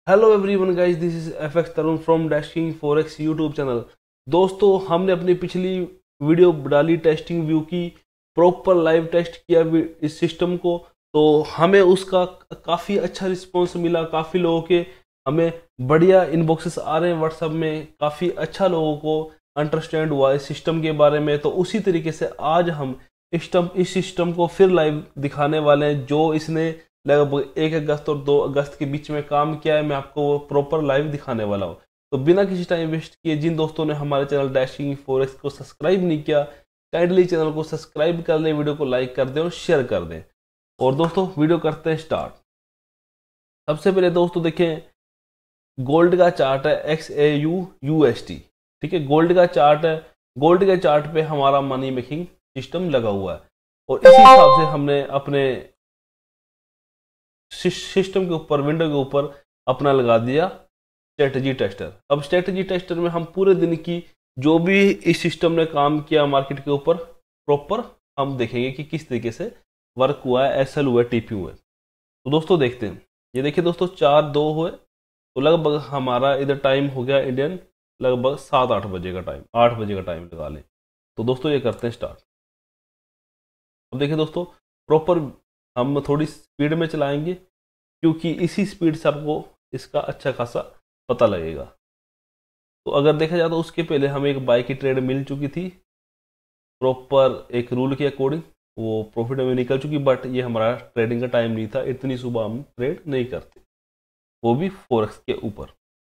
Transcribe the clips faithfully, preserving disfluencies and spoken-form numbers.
Hello everyone guys, this is F X Tarun from dashing forex YouTube channel. दोस्तों, हमने अपनी पिछली वीडियो डाली टेस्टिंग व्यू की, प्रॉपर लाइव टेस्ट किया इस सिस्टम को, तो हमें उसका काफ़ी अच्छा रिस्पांस मिला। काफ़ी लोगों के हमें बढ़िया इनबॉक्सेस आ रहे हैं व्हाट्सएप में, काफ़ी अच्छा लोगों को अंडरस्टैंड हुआ इस सिस्टम के बारे में। तो उसी तरीके से आज हम सिस्टम इस सिस्टम को फिर लाइव दिखाने वाले हैं, जो इसने लगभग एक अगस्त और दो अगस्त के बीच में काम किया है। मैं आपको वो प्रॉपर लाइव दिखाने वाला हूँ। तो बिना किसी टाइम वेस्ट किए, जिन दोस्तों ने हमारे चैनल डैशिंग फॉरेक्स को सब्सक्राइब नहीं किया, काइंडली चैनल को सब्सक्राइब कर लें, वीडियो को लाइक कर दें और शेयर कर दें। और दोस्तों, वीडियो करते हैं स्टार्ट। सबसे पहले दोस्तों देखें, गोल्ड का चार्ट है X A U U S T. ठीक है, गोल्ड का चार्ट है। गोल्ड के चार्ट पे हमारा मनी मेकिंग सिस्टम लगा हुआ है और इसी हिसाब से हमने अपने सिस्टम के ऊपर, विंडो के ऊपर अपना लगा दिया स्ट्रेटजी टेस्टर। अब स्ट्रेटजी टेस्टर में हम पूरे दिन की जो भी इस सिस्टम ने काम किया मार्केट के ऊपर, प्रॉपर हम देखेंगे कि किस तरीके से वर्क हुआ है, एस एल हुआ है, टी पी हुआ है। तो दोस्तों देखते हैं। ये देखिए दोस्तों, चार दो हुए तो लगभग हमारा इधर टाइम हो गया इंडियन लगभग सात आठ बजे का टाइम, आठ बजे का टाइम लगा लें। तो दोस्तों ये करते हैं स्टार्ट। अब देखिए दोस्तों, प्रॉपर हम थोड़ी स्पीड में चलाएंगे क्योंकि इसी स्पीड से आपको इसका अच्छा खासा पता लगेगा। तो अगर देखा जाए तो उसके पहले हमें एक बाय की ट्रेड मिल चुकी थी प्रॉपर एक रूल के अकॉर्डिंग, वो प्रॉफिट में निकल चुकी, बट ये हमारा ट्रेडिंग का टाइम नहीं था, इतनी सुबह हम ट्रेड नहीं करते, वो भी फॉरेक्स के ऊपर।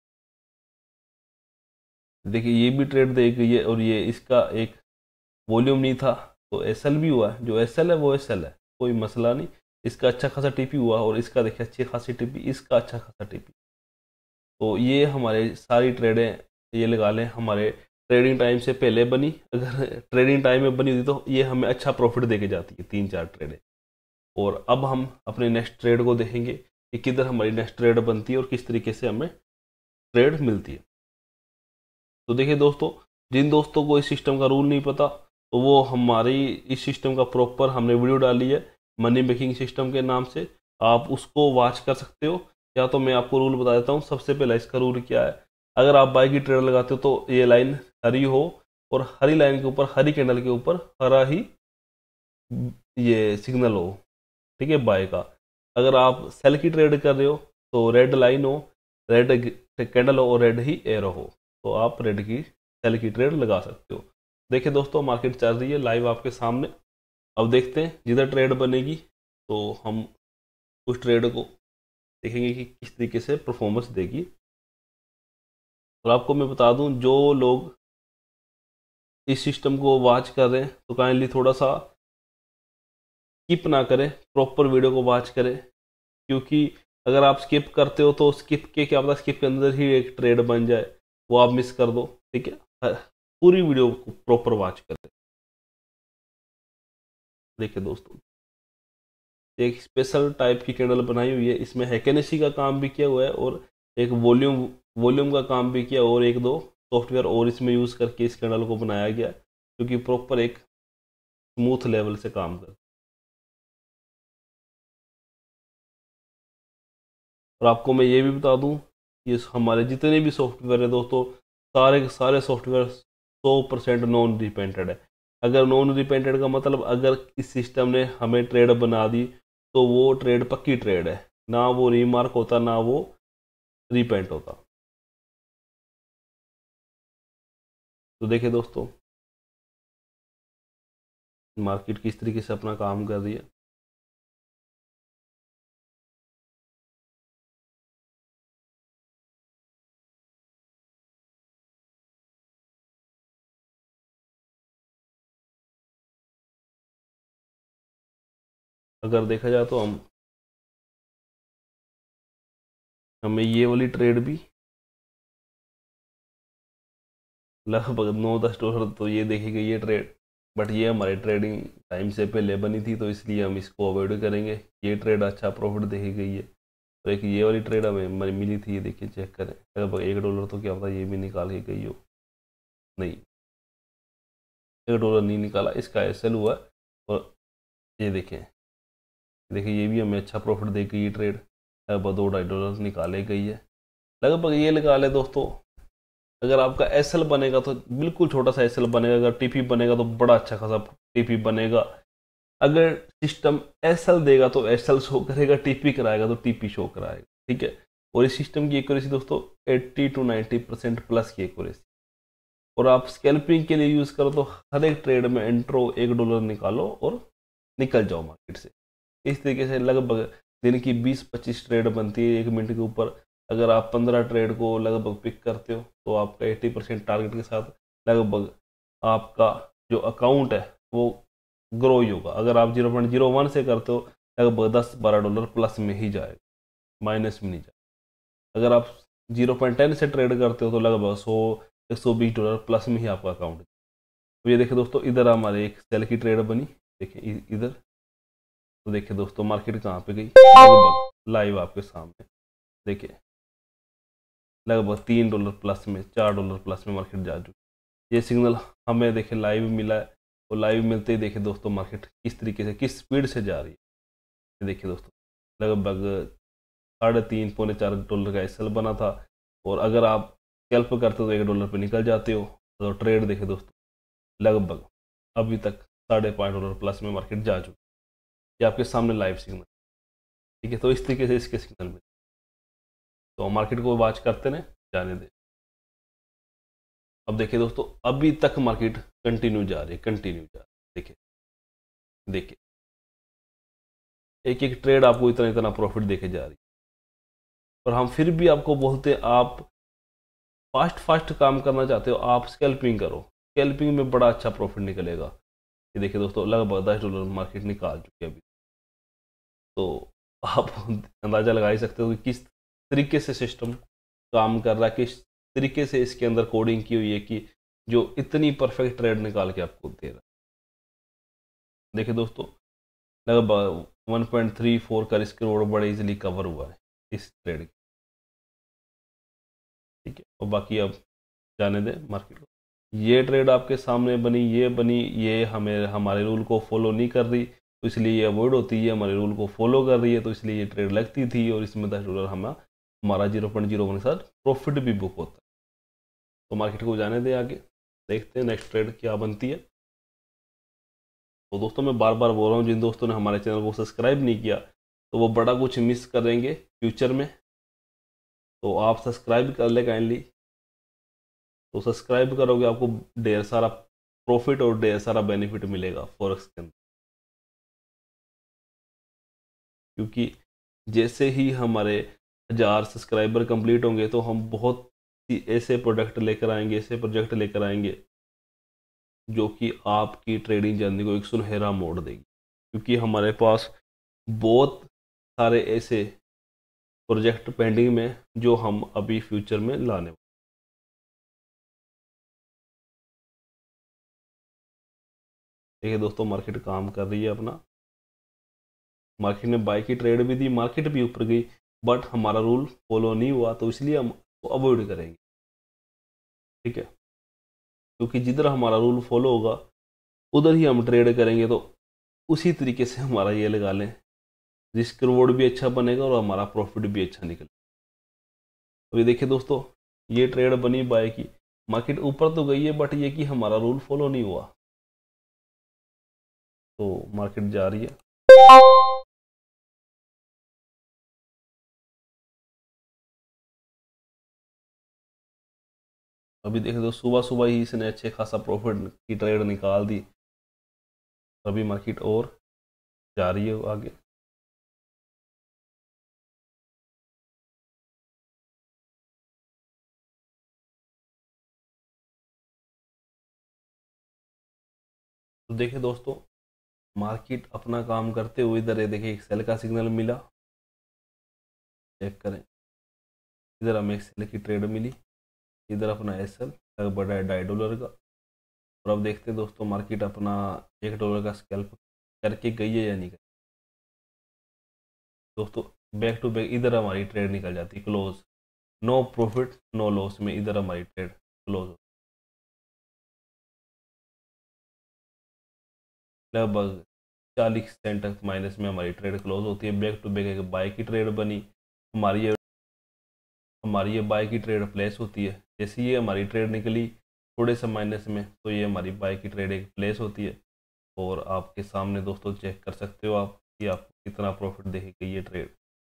देखिए ये भी ट्रेड दे गई है और ये इसका एक वॉल्यूम नहीं था, तो एस एल भी हुआ है। जो एस एल है वो एस एल है, कोई मसला नहीं। इसका अच्छा खासा टीपी हुआ और इसका देखिए अच्छी खासी टीपी, इसका अच्छा खासा टीपी। तो ये हमारे सारी ट्रेडें, ये लगा लें हमारे ट्रेडिंग टाइम से पहले बनी। अगर ट्रेडिंग टाइम में बनी होती तो ये हमें अच्छा प्रॉफिट दे के जाती है, तीन चार ट्रेडें। और अब हम अपने नेक्स्ट ट्रेड को देखेंगे कि किधर हमारी नेक्स्ट ट्रेड बनती है और किस तरीके से हमें ट्रेड मिलती है। तो देखिए दोस्तों, जिन दोस्तों को इस सिस्टम का रूल नहीं पता, तो वो हमारी इस सिस्टम का प्रॉपर हमने वीडियो डाली है मनी मेकिंग सिस्टम के नाम से, आप उसको वॉच कर सकते हो। या तो मैं आपको रूल बता देता हूँ। सबसे पहला इसका रूल क्या है, अगर आप बाय की ट्रेड लगाते हो तो ये लाइन हरी हो और हरी लाइन के ऊपर, हरी कैंडल के ऊपर हरा ही ये सिग्नल हो, ठीक है, बाय का। अगर आप सेल की ट्रेड कर रहे हो तो रेड लाइन हो, रेड कैंडल हो और रेड ही एरो हो, तो आप रेड की सेल की ट्रेड लगा सकते हो। देखिए दोस्तों, मार्केट चल रही है लाइव आपके सामने। अब देखते हैं जिधर ट्रेड बनेगी तो हम उस ट्रेड को देखेंगे कि किस तरीके से परफॉर्मेंस देगी। और आपको मैं बता दूं, जो लोग इस सिस्टम को वॉच कर रहे हैं तो काइंडली थोड़ा सा स्किप ना करें, प्रॉपर वीडियो को वॉच करें, क्योंकि अगर आप स्किप करते हो तो स्किप के क्या पता स्किप के अंदर ही एक ट्रेड बन जाए, वो आप मिस कर दो। ठीक है, पूरी वीडियो को प्रॉपर वॉच करें। देखिए दोस्तों, एक स्पेशल टाइप की कैंडल बनाई हुई है, इसमें हैकेनेसी का काम भी किया हुआ है और एक वॉल्यूम वॉल्यूम का काम भी किया, और एक दो सॉफ्टवेयर और इसमें यूज़ करके इस कैंडल को बनाया गया, क्योंकि प्रॉपर एक स्मूथ लेवल से काम कर। और आपको मैं ये भी बता दूं, ये हमारे जितने भी सॉफ्टवेयर है दोस्तों, सारे के सारे सॉफ्टवेयर सौ परसेंट नॉन डिपेंडेंट है। अगर नॉन डिपेंडेंट का मतलब, अगर इस सिस्टम ने हमें ट्रेड बना दी तो वो ट्रेड पक्की ट्रेड है, ना वो रीमार्क होता ना वो रीपेंट होता। तो देखिए दोस्तों, मार्केट किस तरीके से अपना काम कर रही है। अगर देखा जाए तो हम हमें ये वाली ट्रेड भी लगभग नौ दस डॉलर तो ये देखी गई है ट्रेड, बट ये हमारे ट्रेडिंग टाइम से पहले बनी थी, तो इसलिए हम इसको अवॉइड करेंगे। ये ट्रेड अच्छा प्रॉफिट देखी गई है। तो एक ये वाली ट्रेड हमें मिली थी, ये देखिए चेक करें, लगभग एक डॉलर तो क्या पता ये भी निकाल के गई हो। नहीं, एक डॉलर नहीं निकाला, इसका एस एल हुआ है। और ये देखें, देखिए ये भी हमें अच्छा प्रॉफिट दे गई ये ट्रेड, लगभग दो ढाई डॉलर निकाले गई है। लगभग ये लगा ले दोस्तों, अगर आपका एस एल बनेगा तो बिल्कुल छोटा सा एस एल बनेगा, अगर टी पी बनेगा तो बड़ा अच्छा खासा टी पी बनेगा। अगर सिस्टम एस एल देगा तो एस एल शो करेगा, टी पी कराएगा तो टी पी शो कराएगा, ठीक है। और इस सिस्टम की एक्यूरेसी दोस्तों अस्सी टू नब्बे परसेंट प्लस की एक्यूरेसी। और आप स्कैल्पिंग के लिए यूज़ करो तो हर एक ट्रेड में इंट्रो एक डॉलर निकालो और निकल जाओ मार्केट से। इस तरीके से लगभग दिन की बीस पच्चीस ट्रेड बनती है एक मिनट के ऊपर। अगर आप पंद्रह ट्रेड को लगभग पिक करते हो तो आपका अस्सी परसेंट टारगेट के साथ लगभग आपका जो अकाउंट है वो ग्रो ही होगा। अगर आप जीरो पॉइंट जीरो वन से करते हो लगभग दस बारह डॉलर प्लस में ही जाएगा, माइनस में नहीं जाएगा। अगर आप जीरो पॉइंट टेन से ट्रेड करते हो तो लगभग सौ एक सौ बीस डॉलर प्लस में ही आपका अकाउंट। तो ये देखिए दोस्तों, इधर हमारे एक सेल की ट्रेड बनी, देखिए इधर। तो देखिए दोस्तों मार्केट कहाँ पे गई, लगभग लाइव आपके सामने देखिए लगभग तीन डॉलर प्लस में, चार डॉलर प्लस में मार्केट जा चुकी। ये सिग्नल हमें देखिए लाइव मिला है, और लाइव मिलते ही देखिए दोस्तों मार्केट किस तरीके से किस स्पीड से जा रही है। देखिए दोस्तों लगभग साढ़े तीन पौने चार डॉलर का एस एल बना था, और अगर आप स्कैल्प करते हो तो एक डॉलर पे निकल जाते हो। तो ट्रेड देखे दोस्तों लगभग अभी तक साढ़े पाँच डॉलर प्लस में मार्केट जा चुकी। ये आपके सामने लाइव सिग्नल, ठीक है। तो इस तरीके से इसके सिग्नल में तो मार्केट को वॉच करते रहे, जाने दे। अब देखिए दोस्तों अभी तक मार्केट कंटिन्यू जा रही है, कंटिन्यू जा रही है। देखिए देखिए एक एक ट्रेड आपको इतना इतना प्रॉफिट देके जा रही है, और हम फिर भी आपको बोलते हैं आप फास्ट फास्ट काम करना चाहते हो आप स्कैल्पिंग करो, स्कैल्पिंग में बड़ा अच्छा प्रॉफिट निकलेगा। ये देखिए दोस्तों लगभग दस डॉलर मार्केट निकाल चुकी है अभी। तो आप अंदाज़ा लगा ही सकते हो कि किस तरीके से सिस्टम काम कर रहा है, किस तरीके से इसके अंदर कोडिंग की हुई है कि जो इतनी परफेक्ट ट्रेड निकाल के आपको दे रहा है। देखिए दोस्तों लगभग वन पॉइंट थ्री फोर का रिस्क रिवॉर्ड बड़े इजीली कवर हुआ है इस ट्रेड, ठीक है। और बाकी अब जाने दें मार्केट को। ये ट्रेड आपके सामने बनी, ये बनी, ये हमें हमारे रूल को फॉलो नहीं कर रही तो इसलिए ये अवॉइड होती है, हमारे रूल को फॉलो कर रही है तो इसलिए ये ट्रेड लगती थी, और इसमें दस डॉलर हमें हमारा जीरो पॉइंट जीरो वन के साथ प्रॉफिट भी बुक होता है। तो मार्केट को जाने दें आगे, देखते हैं नेक्स्ट ट्रेड क्या बनती है। तो दोस्तों मैं बार बार बोल रहा हूँ, जिन दोस्तों ने हमारे चैनल को सब्सक्राइब नहीं किया तो वो बड़ा कुछ मिस करेंगे फ्यूचर में, तो आप सब्सक्राइब कर ले काइंडली। तो सब्सक्राइब करोगे आपको ढेर सारा प्रॉफिट और ढेर सारा बेनिफिट मिलेगा फॉरेक्स के अंदर, क्योंकि जैसे ही हमारे हजार सब्सक्राइबर कंप्लीट होंगे तो हम बहुत सी ऐसे प्रोडक्ट लेकर आएंगे, ऐसे प्रोजेक्ट लेकर आएंगे जो कि आपकी ट्रेडिंग जर्नी को एक सुनहरा मोड़ देगी। क्योंकि हमारे पास बहुत सारे ऐसे प्रोजेक्ट पेंडिंग में जो हम अभी फ्यूचर में लाने वाले। देखिए दोस्तों मार्केट काम कर रही है अपना, मार्केट ने बाई की ट्रेड भी दी, मार्केट भी ऊपर गई, बट हमारा रूल फॉलो नहीं हुआ तो इसलिए हम अवॉइड करेंगे, ठीक है। क्योंकि जिधर हमारा रूल फॉलो होगा उधर ही हम ट्रेड करेंगे, तो उसी तरीके से हमारा ये लगा लें रिस्क रिवॉर्ड भी अच्छा बनेगा और हमारा प्रॉफिट भी अच्छा निकलेगा। तो ये देखिए दोस्तों ये ट्रेड बनी बाय की, मार्केट ऊपर तो गई है बट ये कि हमारा रूल फॉलो नहीं हुआ तो मार्केट जा रही है। अभी देखे तो सुबह सुबह ही इसने अच्छे खासा प्रॉफिट की ट्रेड निकाल दी, अभी मार्केट और जा रही है आगे। तो देखिए दोस्तों मार्केट अपना काम करते हुए इधर देखिए एक सेल का सिग्नल मिला, चेक करें, इधर हमें एक सेल की ट्रेड मिली, इधर अपना एस एल बड़ा है ढाई डॉलर का। और अब देखते हैं दोस्तों मार्केट अपना एक डॉलर का स्कैल्प करके गई है या नहीं गई। दोस्तों बैक टू बैक इधर हमारी ट्रेड निकल जाती है close, no profit no loss में इधर हमारी ट्रेड क्लोज, लगभग चालीस सेंट तक माइनस में हमारी ट्रेड क्लोज होती है। बैक टू बैक एक बाय की ट्रेड बनी हमारी, हमारी ये बाय की ट्रेड प्लेस होती है। जैसे ये हमारी ट्रेड निकली थोड़े से माइनस में, तो ये हमारी बाय की ट्रेड एक प्लेस होती है। और आपके सामने दोस्तों चेक कर सकते हो आप कि आपको कितना प्रॉफिट देगी ये ट्रेड,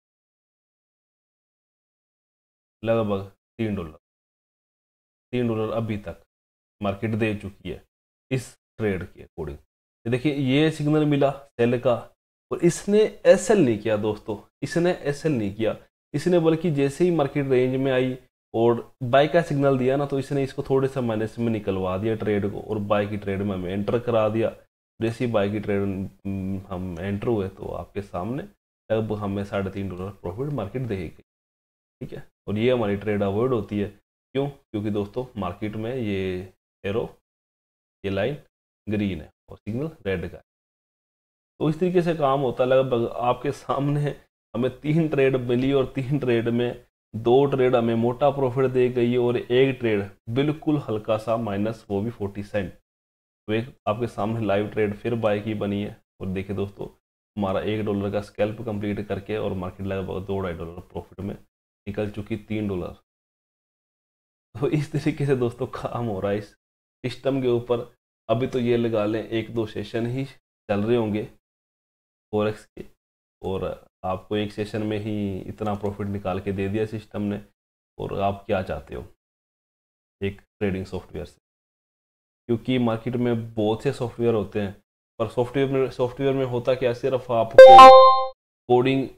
लगभग तीन डॉलर तीन डॉलर अभी तक मार्केट दे चुकी है इस ट्रेड के अकॉर्डिंग। देखिए ये सिग्नल मिला सेल का, और इसने एस एल नहीं किया दोस्तों, इसने एस एल नहीं किया, इसने बल्कि जैसे ही मार्केट रेंज में आई और बाय का सिग्नल दिया ना, तो इसने इसको थोड़े से माइनस में निकलवा दिया ट्रेड को, और बाय की ट्रेड में हमें एंटर करा दिया। जैसे ही बाय की ट्रेड हम एंटर हुए तो आपके सामने अब हमें साढ़े तीन डॉलर प्रॉफिट मार्केट देगी, ठीक है। और ये हमारी ट्रेड अवॉइड होती है, क्यों? क्योंकि दोस्तों मार्केट में ये एरो, ये लाइन ग्रीन है और सिग्नल रेड का है। तो इस तरीके से काम होता है। लगभग आपके सामने हमें तीन ट्रेड मिली और तीन ट्रेड में दो ट्रेड हमें मोटा प्रॉफिट दे गई और एक ट्रेड बिल्कुल हल्का सा माइनस, वो भी फोर्टी सेंट। तो एक आपके सामने लाइव ट्रेड फिर बाय की बनी है। और देखिए दोस्तों हमारा एक डॉलर का स्कैल्प कंप्लीट करके और मार्केट लगभग दो ढाई डॉलर प्रॉफिट में निकल चुकी, तीन डॉलर। तो इस तरीके से दोस्तों काम हो रहा है इस सिस्टम के ऊपर। अभी तो ये लगा लें एक दो सेशन ही चल रहे होंगे फॉरेक्स के, और आपको एक सेशन में ही इतना प्रॉफिट निकाल के दे दिया सिस्टम ने। और आप क्या चाहते हो एक ट्रेडिंग सॉफ्टवेयर से? क्योंकि मार्केट में बहुत से सॉफ्टवेयर होते हैं, पर सॉफ्टवेयर में सॉफ्टवेयर में होता क्या, सिर्फ आपको कोडिंग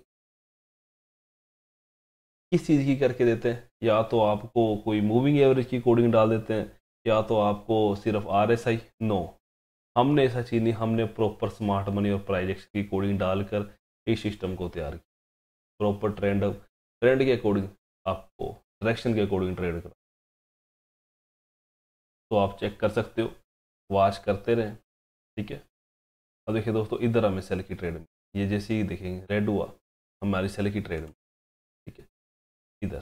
किस चीज़ की करके देते हैं, या तो आपको कोई मूविंग एवरेज की कोडिंग डाल देते हैं, या तो आपको सिर्फ आर एस आई। नो, हमने ऐसा चीज़ नहीं, हमने प्रॉपर स्मार्ट मनी और प्राइजेक्स की कोडिंग डालकर इस सिस्टम को तैयार किया। प्रॉपर ट्रेंड ट्रेंड के अकॉर्डिंग आपको डायरेक्शन के अकॉर्डिंग ट्रेड करा, तो आप चेक कर सकते हो, वॉच करते रहें, ठीक है। अब देखिए दोस्तों इधर हमें सेल की ट्रेड में, ये जैसे ही देखेंगे रेड हुआ हमारी सेल की ट्रेड में, ठीक है। इधर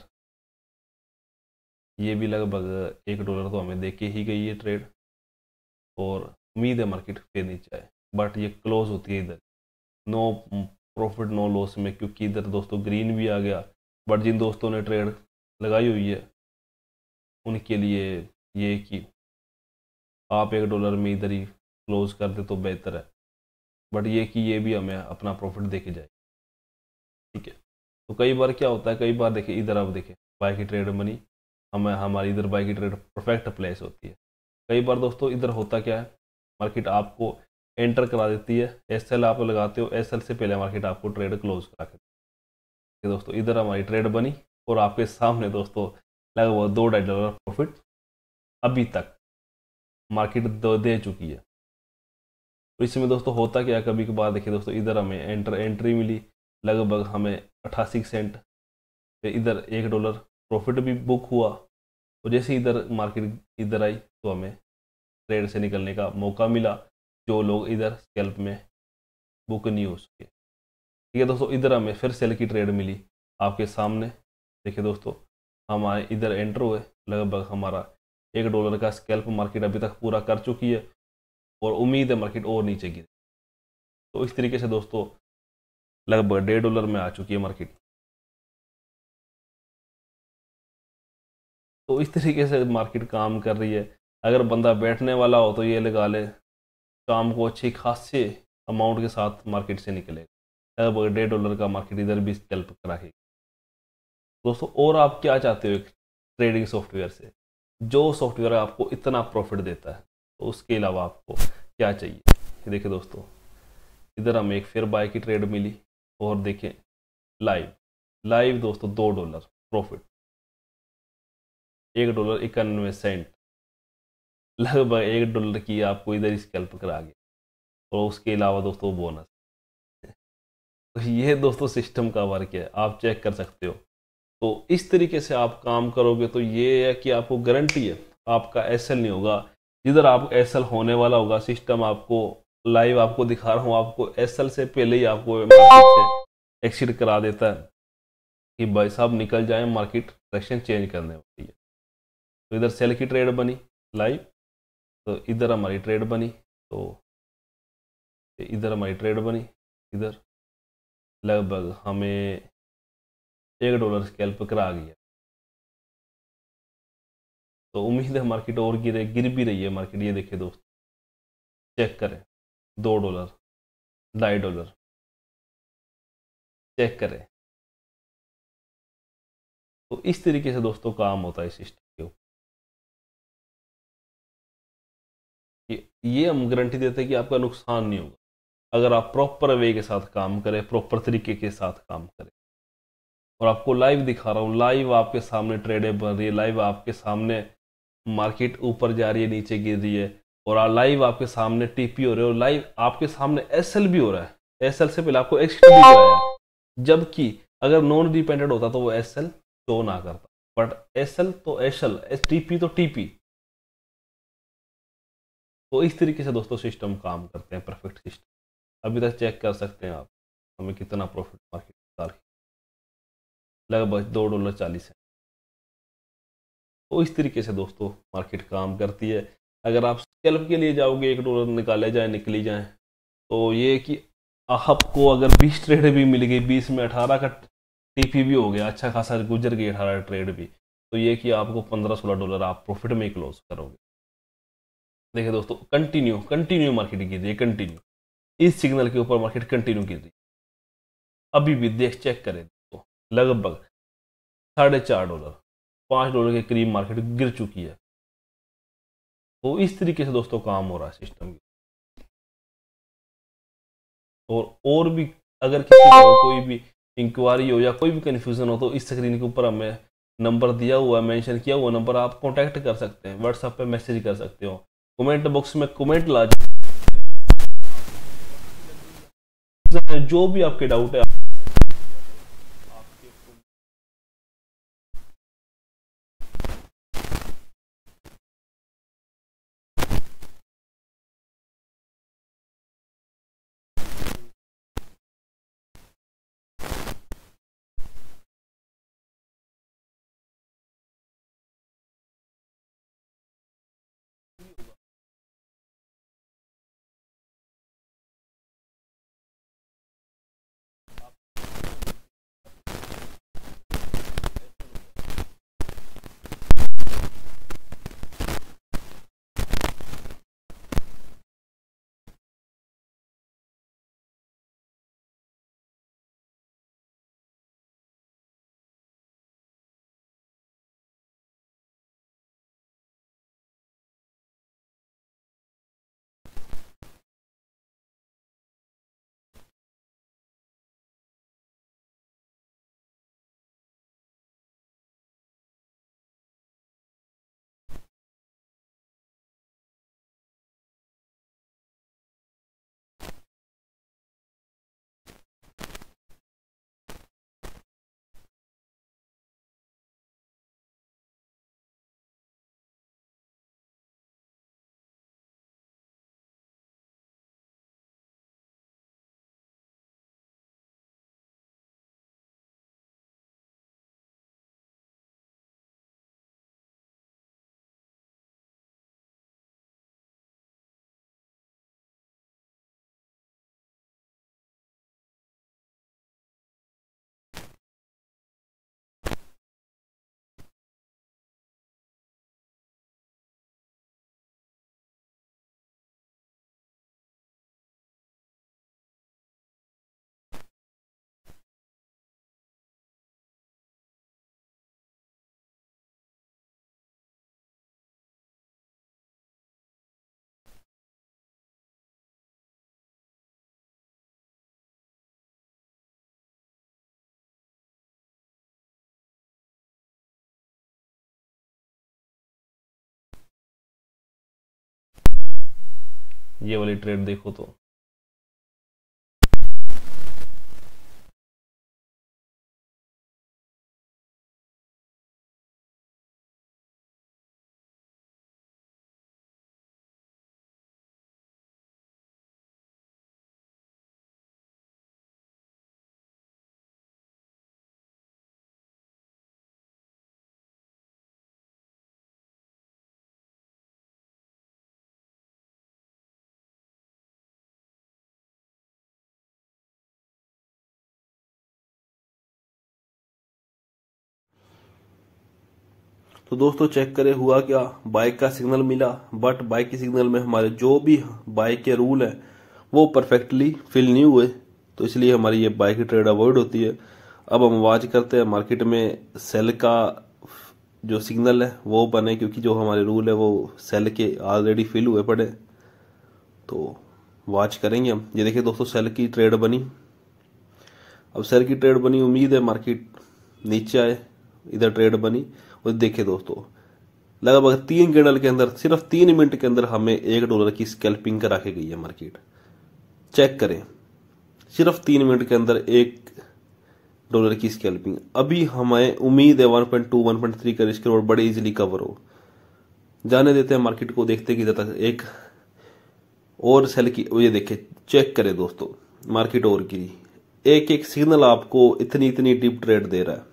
ये भी लगभग एक डॉलर तो हमें दे के ही गई है ट्रेड, और उम्मीद है मार्केट फिर नीचे आए, बट ये क्लोज होती है इधर नो प्रॉफिट नो लॉस में, क्योंकि इधर दोस्तों ग्रीन भी आ गया। बट जिन दोस्तों ने ट्रेड लगाई हुई है उनके लिए ये कि आप एक डॉलर में इधर ही क्लोज कर दे तो बेहतर है, बट ये कि ये भी हमें अपना प्रॉफिट दे के जाए, ठीक है। तो कई बार क्या होता है, कई बार देखिए इधर आप देखें बाय की ट्रेड बनी, हमें हमारी इधर बाय की ट्रेड परफेक्ट प्लेस होती है। कई बार दोस्तों इधर होता क्या है, मार्केट आपको एंटर करा देती है, एस एल आप लगाते हो, एस एल से पहले मार्केट आपको ट्रेड क्लोज करा के देती है। दोस्तों इधर हमारी ट्रेड बनी और आपके सामने दोस्तों लगभग दो ढाई डॉलर प्रॉफिट अभी तक मार्केट दे चुकी है। तो इसमें दोस्तों होता क्या, कभी कभार देखिए दोस्तों इधर हमें एंटर एंट्री मिली, लगभग हमें अट्ठासी सेंट, फिर इधर एक डॉलर प्रॉफिट भी बुक हुआ, और जैसे इधर मार्केट इधर आई तो हमें ट्रेड से निकलने का मौका मिला, जो लोग इधर स्कैल्प में बुक नहीं हो सके, ठीक है दोस्तों। इधर हमें फिर सेल की ट्रेड मिली आपके सामने, देखिए दोस्तों हमारे इधर एंटर हुए, लगभग हमारा एक डॉलर का स्कैल्प मार्केट अभी तक पूरा कर चुकी है, और उम्मीद है मार्केट और नीचे गिरे। तो इस तरीके से दोस्तों लगभग डेढ़ डॉलर में आ चुकी है मार्केट। तो इस तरीके से मार्केट काम कर रही है। अगर बंदा बैठने वाला हो तो ये लगा ले शाम को अच्छी खासी अमाउंट के साथ मार्केट से निकलेगा, लगभग डेढ़ डॉलर का मार्केट इधर भी स्कैल्प करा के। दोस्तों और आप क्या चाहते हो एक ट्रेडिंग सॉफ्टवेयर से, जो सॉफ्टवेयर आपको इतना प्रॉफिट देता है, तो उसके अलावा आपको क्या चाहिए? देखिए दोस्तों इधर हमें एक फिर बाय की ट्रेड मिली, और देखें लाइव लाइव दोस्तों दो डॉलर प्रॉफिट, एक डॉलर इक्यानवे सेंट, लगभग एक डॉलर की आपको इधर ही स्कैल्प करा गया, और उसके अलावा दोस्तों बोनस। तो ये दोस्तों सिस्टम का वर्क है, आप चेक कर सकते हो। तो इस तरीके से आप काम करोगे तो ये है कि आपको गारंटी है आपका एस एल नहीं होगा। जिधर आप एस एल होने वाला होगा, सिस्टम आपको लाइव आपको दिखा रहा हूँ, आपको एस एल से पहले ही आपको मार्केट से एक्सिट करा देता है कि भाई साहब निकल जाए, मार्केट डायरेक्शन चेंज करने वाली है। तो इधर सेल की ट्रेड बनी लाइव, तो इधर हमारी ट्रेड बनी, तो इधर हमारी ट्रेड बनी, इधर लगभग हमें एक डॉलर स्कैल्प करा गया। तो उम्मीद है मार्केट और गिरे, गिर भी रही है मार्केट। ये देखिए दोस्त, चेक करें, दो डॉलर, ढाई डॉलर, चेक करें। तो इस तरीके से दोस्तों काम होता है सिस्टम के ऊपर। ये ये हम गारंटी देते हैं कि आपका नुकसान नहीं होगा अगर आप प्रॉपर वे के साथ काम करें, प्रॉपर तरीके के साथ काम करें। और आपको लाइव दिखा रहा हूँ, लाइव आपके सामने ट्रेडें बन रही है, लाइव आपके सामने मार्केट ऊपर जा रही है, नीचे गिर रही है, और लाइव आपके सामने टीपी हो रहे है, और लाइव आपके सामने एसएल भी हो रहा है। एसएल से पहले आपको एक्सटी भी कराया, जबकि अगर नॉन डिपेंडेंट होता तो वो एसएल शो ना करता, बट एसएल तो एसएल, टीपी तो टीपी। तो इस तरीके से दोस्तों सिस्टम काम करते हैं, परफेक्ट सिस्टम। अभी तक चेक कर सकते हैं आप हमें कितना प्रॉफिट मार्केट, लगभग दो डॉलर चालीस है। तो इस तरीके से दोस्तों मार्केट काम करती है। अगर आप स्कैल्प के लिए जाओगे, एक डॉलर निकाले जाए निकली जाए, तो ये कि आपको अगर बीस ट्रेड भी मिल गई, बीस में अठारह का टीपी भी हो गया, अच्छा खासा गुजर गई अठारह ट्रेड भी, तो ये कि आपको पंद्रह सोलह डॉलर आप प्रॉफिट में क्लोज करोगे। देखिए दोस्तों, कंटिन्यू कंटिन्यू मार्केट गिर रही है, कंटिन्यू इस सिग्नल के ऊपर मार्केट कंटिन्यू गिर रही है। अभी भी देख चेक करें तो लगभग साढ़े चार डॉलर पाँच डॉलर के करीब मार्केट गिर चुकी है। तो इस तरीके से दोस्तों काम हो रहा है सिस्टम की। और और भी अगर किसी को कोई भी इंक्वायरी हो या कोई भी कन्फ्यूजन हो, तो इस स्क्रीन के ऊपर हमें नंबर दिया हुआ है, मेंशन किया हुआ नंबर, आप कांटेक्ट कर सकते हैं, व्हाट्सएप पे मैसेज कर सकते हो, कमेंट बॉक्स में कमेंट ला, जो भी आपके डाउट है। ये वाली ट्रेड देखो तो तो दोस्तों चेक करें हुआ क्या, बाइक का सिग्नल मिला, बट बाइक के सिग्नल में हमारे जो भी बाइक के रूल है वो परफेक्टली फिल नहीं हुए, तो इसलिए हमारी ये बाइक की ट्रेड अवॉइड होती है। अब हम वॉच करते हैं मार्केट में सेल का जो सिग्नल है वो बने, क्योंकि जो हमारे रूल है वो सेल के ऑलरेडी फिल हुए पड़े, तो वॉच करेंगे हम। ये देखिए दोस्तों सेल की ट्रेड बनी, अब सेल की ट्रेड बनी, उम्मीद है मार्केट नीचे आए, इधर ट्रेड बनी। और देखिए दोस्तों लगभग तीन कैंडल के अंदर, सिर्फ तीन मिनट के अंदर हमें एक डॉलर की स्कैल्पिंग करा के गई है मार्केट। चेक करें, सिर्फ तीन मिनट के अंदर एक डॉलर की स्कैल्पिंग। अभी हमें उम्मीद है one point two one point three का रिस्क रिवॉर्ड बड़े इजीली कवर हो। जाने देते हैं मार्केट को, देखते कि तक एक और सेल की। ये देखिए चेक करें दोस्तों, मार्केट और गिरी, एक एक सिग्नल आपको इतनी इतनी डीप ट्रेड दे रहा है।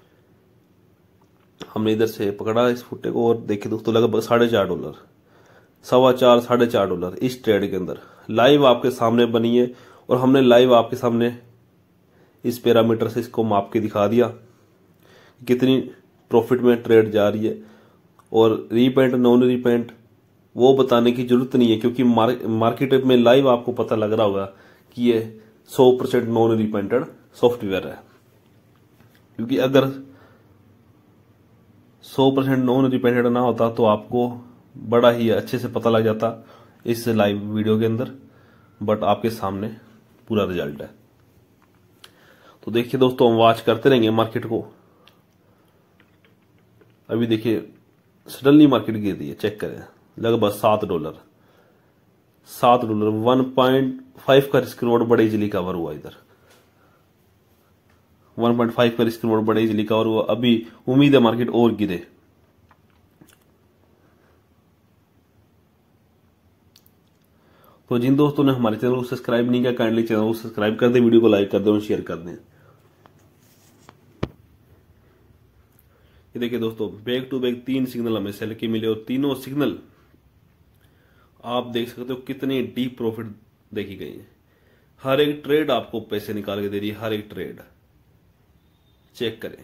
हमने इधर से पकड़ा इस फुटे को और देखिए दोस्तों लगभग साढ़े चार डॉलर, सवा चार साढ़े चार डॉलर इस ट्रेड के अंदर लाइव आपके सामने बनी है। और हमने लाइव आपके सामने इस पैरामीटर से इसको माप के दिखा दिया कितनी प्रॉफिट में ट्रेड जा रही है। और रीपेंट नॉन रीपेंट वो बताने की जरूरत नहीं है, क्योंकि मार्केट में लाइव आपको पता लग रहा होगा कि ये सौ परसेंट नॉन रिपेंटेड सॉफ्टवेयर है। क्योंकि अगर सौ परसेंट नॉन रिपेंटेड ना होता तो आपको बड़ा ही अच्छे से पता लग जाता इस लाइव वीडियो के अंदर, बट आपके सामने पूरा रिजल्ट है। तो देखिए दोस्तों हम वॉच करते रहेंगे मार्केट को। अभी देखिए सडनली मार्केट गिर रही है, चेक करें लगभग सात डॉलर सात डॉलर वन पॉइंट फाइव का रिस्क रिवॉर्ड बड़े इजीली कवर हुआ। इधर वन पॉइंट फाइव का रिस्क रिवॉर्ड बड़े इजीली कवर हुआ। अभी उम्मीद है मार्केट और गिरे। तो जिन दोस्तों ने हमारे चैनल को सब्सक्राइब नहीं किया काइंडली चैनल को सब्सक्राइब कर दें, वीडियो को लाइक कर दें और शेयर कर दें। ये देखिए दोस्तों बैक टू बैक तीन सिग्नल हमें सेल के मिले और तीनों सिग्नल आप देख सकते हो कितनी डीप प्रॉफिट देखी गई है। हर एक ट्रेड आपको पैसे निकाल के दे रही है, हर एक ट्रेड। चेक करें,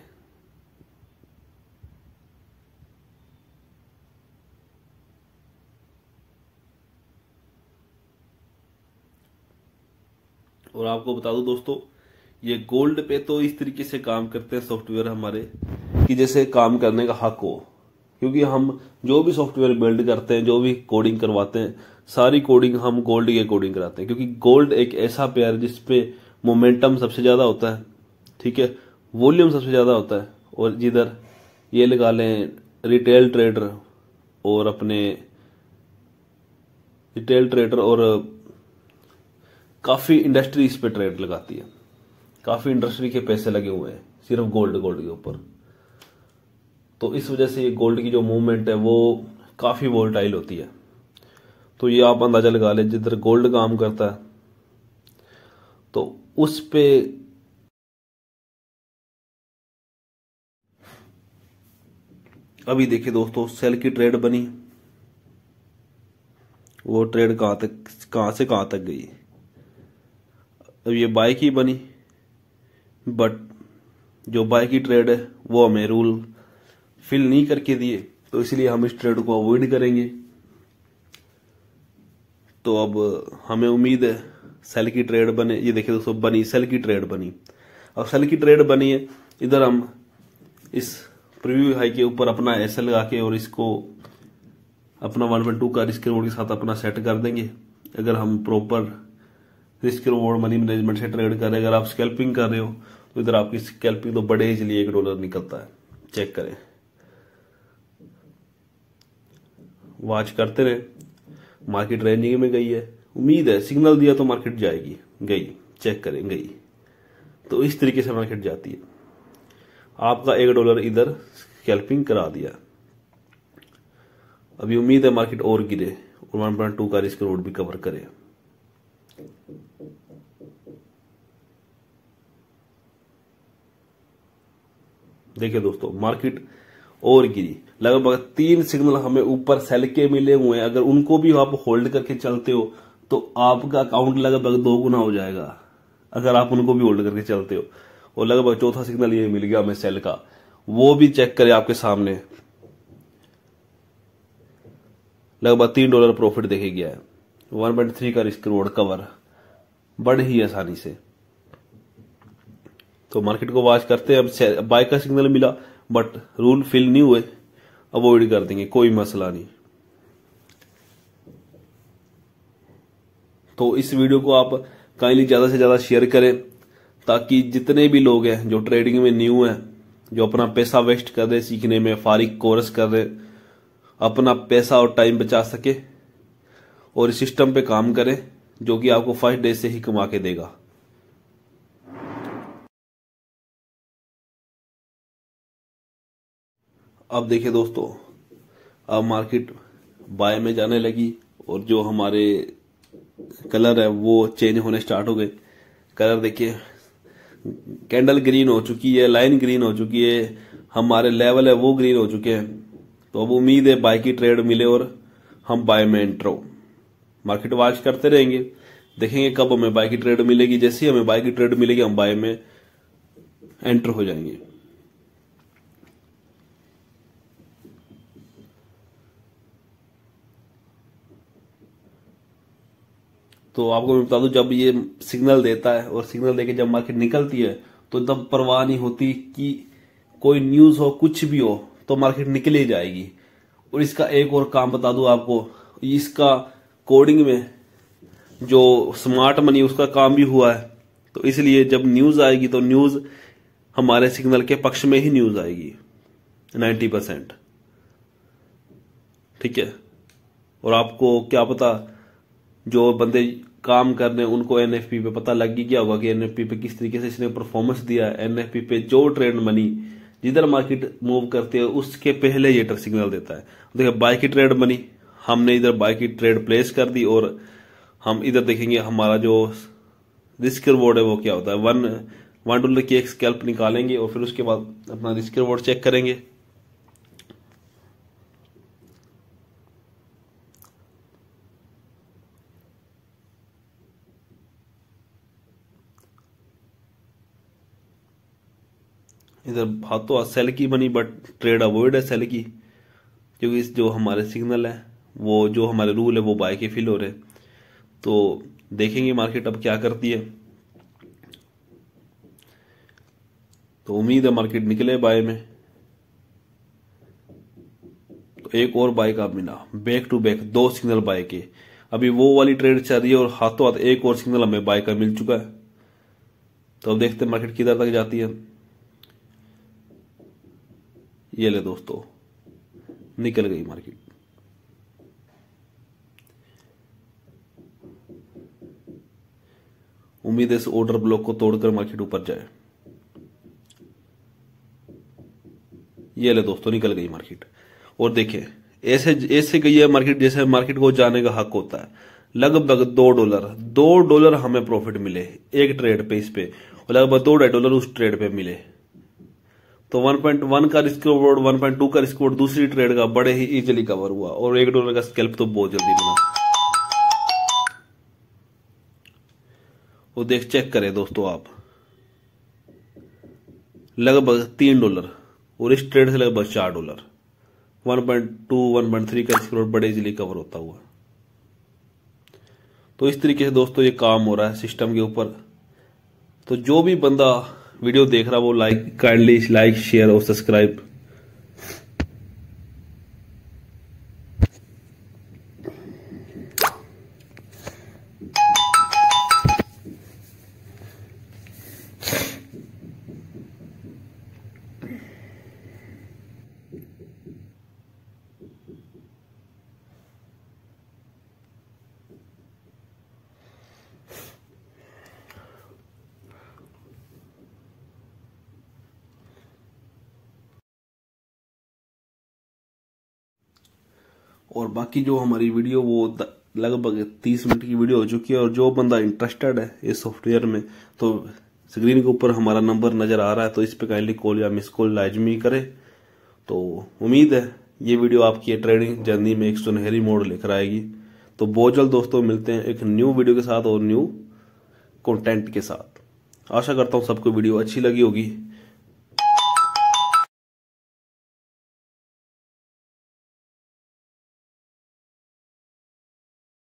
और आपको बता दूं दोस्तों ये गोल्ड पे तो इस तरीके से काम करते हैं सॉफ्टवेयर हमारे कि जैसे काम करने का हक हो। क्योंकि हम जो भी सॉफ्टवेयर बिल्ड करते हैं, जो भी कोडिंग करवाते हैं, सारी कोडिंग हम गोल्ड के कोडिंग कराते हैं। क्योंकि गोल्ड एक ऐसा पेयर है जिसपे मोमेंटम सबसे ज्यादा होता है, ठीक है, वॉल्यूम सबसे ज्यादा होता है। और जिधर ये लगा लें रिटेल ट्रेडर और अपने रिटेल ट्रेडर और काफी इंडस्ट्री इस पे ट्रेड लगाती है, काफी इंडस्ट्री के पैसे लगे हुए हैं सिर्फ गोल्ड गोल्ड के ऊपर। तो इस वजह से ये गोल्ड की जो मूवमेंट है वो काफी वोलेटाइल होती है। तो ये आप अंदाजा लगा लें जिधर गोल्ड काम करता है तो उस पे अभी देखिए दोस्तों सेल की ट्रेड बनी, वो ट्रेड कहां तक कहां से कहां तक गई। अब ये बाय की बनी, बट जो बाय की ट्रेड है वो हमें रूल फिल नहीं करके दिए, तो इसलिए हम इस ट्रेड को अवॉइड करेंगे। तो अब हमें उम्मीद है सेल की ट्रेड बने। ये देखिए दोस्तों बनी, सेल की ट्रेड बनी। अब सेल की ट्रेड बनी है, इधर हम इस प्रीव्यू हाई के ऊपर अपना एस लगा के और इसको अपना वन पॉइंट टू का रिस्क रिवॉर्ड के साथ अपना सेट कर देंगे। अगर हम proper risk reward money management से ट्रेड कर रहे हैं, अगर आप स्कैल्पिंग कर रहे हो तो इधर आपकी स्कैल्पिंग तो बड़े इजीली एक डॉलर निकलता है। चेक करें, वॉच करते रहे, मार्केट रेंजिंग में गई है, उम्मीद है सिग्नल दिया तो मार्केट जाएगी, गई, चेक करें गई। तो इस तरीके से मार्केट जाती है। आपका एक डॉलर इधर स्कैल्पिंग करा दिया। अभी उम्मीद है मार्केट और गिरे और वन पॉइंट टू का रिस्क रिवॉर्ड भी कवर करे। देखिए दोस्तों मार्केट और गिरी, लगभग तीन सिग्नल हमें ऊपर सेल के मिले हुए हैं। अगर उनको भी आप होल्ड करके चलते हो तो आपका अकाउंट लगभग दो गुना हो जाएगा, अगर आप उनको भी होल्ड करके चलते हो। और लगभग चौथा सिग्नल ये मिल गया हमें सेल का, वो भी चेक करें आपके सामने लगभग तीन डॉलर प्रॉफिट देखे गया है। वन पॉइंट थ्री का रिस्क रिवॉर्ड कवर बड़े ही आसानी से। तो मार्केट को वॉच करते हैं। अब बाय का सिग्नल मिला बट रूल फिल नहीं हुए, अवॉइड कर देंगे, कोई मसला नहीं। तो इस वीडियो को आप काइंडली ज्यादा से ज्यादा शेयर करें ताकि जितने भी लोग हैं जो ट्रेडिंग में न्यू हैं, जो अपना पैसा वेस्ट कर रहे सीखने में, फारिग कोर्स कर रहे, अपना पैसा और टाइम बचा सके और इस सिस्टम पे काम करें जो कि आपको फर्स्ट डे से ही कमा के देगा। अब देखिए दोस्तों, अब मार्केट बाय में जाने लगी और जो हमारे कलर है वो चेंज होने स्टार्ट हो गए। कलर देखिए, कैंडल ग्रीन हो चुकी है, लाइन ग्रीन हो चुकी है, हमारे लेवल है वो ग्रीन हो चुके हैं। तो अब उम्मीद है बाय की ट्रेड मिले और हम बाय में एंटर हो। मार्केट वॉच करते रहेंगे, देखेंगे कब हमें बाय की ट्रेड मिलेगी। जैसे ही हमें बाय की ट्रेड मिलेगी हम बाय में एंटर हो जाएंगे। तो आपको मैं बता दूं, जब ये सिग्नल देता है और सिग्नल देके जब मार्केट निकलती है तो तब परवाह नहीं होती कि कोई न्यूज हो, कुछ भी हो, तो मार्केट निकल ही जाएगी। और इसका एक और काम बता दूं आपको, इसका कोडिंग में जो स्मार्ट मनी उसका काम भी हुआ है। तो इसलिए जब न्यूज आएगी तो न्यूज हमारे सिग्नल के पक्ष में ही न्यूज आएगी नाइन्टी परसेंट, ठीक है। और आपको क्या पता, जो बंदे काम कर रहे हैं उनको एनएफपी पे पता लग ही गया होगा कि एनएफपी पे किस तरीके से इसने परफॉर्मेंस दिया है। एनएफपी पे जो ट्रेड मनी जिधर मार्केट मूव करती है उसके पहले ये ट्रेड सिग्नल देता है। देखिए बाय की ट्रेड मनी हमने इधर बाय की ट्रेड प्लेस कर दी और हम इधर देखेंगे हमारा जो रिस्क रिवॉर्ड है वो क्या होता है। वन वन डॉलर की एक स्कैल्प निकालेंगे और फिर उसके बाद अपना रिस्क रिवॉर्ड चेक करेंगे। इधर हाथों हाथ सेल की बनी बट ट्रेड अवॉइड है सेल की, क्योंकि इस जो हमारे सिग्नल है वो जो हमारे रूल है वो बाय के फिल हो रहे। तो देखेंगे मार्केट अब क्या करती है। तो उम्मीद है मार्केट निकले बाय में। तो एक और बाय का मिला, बैक टू बैक दो सिग्नल बाय के। अभी वो वाली ट्रेड चल रही है और हाथों हाथ एक और सिग्नल हमें बाय का मिल चुका है। तो अब देखते हैं मार्केट किधर तक जाती है। ये ले दोस्तों, निकल गई मार्केट। उम्मीद है इस ऑर्डर ब्लॉक को तोड़कर मार्केट ऊपर जाए। ये ले दोस्तों, निकल गई मार्केट। और देखिए ऐसे ऐसे गई है मार्केट जैसे मार्केट को जाने का हक होता है। लगभग दो डॉलर दो डॉलर हमें प्रॉफिट मिले एक ट्रेड पे इस पे, और लगभग दो ढाई डॉलर उस ट्रेड पे मिले। तो वन पॉइंट वन का risk reward, one point two का रिस्क रिवॉर्ड दूसरी ट्रेड का बड़े ही इजीली कवर हुआ और एक डॉलर का स्कैल्प तो बहुत जल्दी मिला। वो देख चेक करें दोस्तों आप, लगभग तीन डॉलर और इस ट्रेड से लगभग चार dollar. One point two one point three का रिस्क रिवॉर्ड बड़े इजीली कवर होता हुआ। तो इस तरीके से दोस्तों ये काम हो रहा है सिस्टम के ऊपर। तो जो भी बंदा वीडियो देख रहा वो लाइक काइंडली लाइक शेयर और सब्सक्राइब। और बाकी जो हमारी वीडियो वो लगभग तीस मिनट की वीडियो हो चुकी है। और जो बंदा इंटरेस्टेड है इस सॉफ्टवेयर में तो स्क्रीन के ऊपर हमारा नंबर नजर आ रहा है, तो इस पे काइंडली कॉल या मिस कॉल लाजमी करे। तो उम्मीद है ये वीडियो आपकी ट्रेडिंग जर्नी में एक सुनहरी मोड़ लेकर आएगी। तो बहुत जल्द दोस्तों मिलते हैं एक न्यू वीडियो के साथ और न्यू कंटेंट के साथ। आशा करता हूँ सबको वीडियो अच्छी लगी होगी।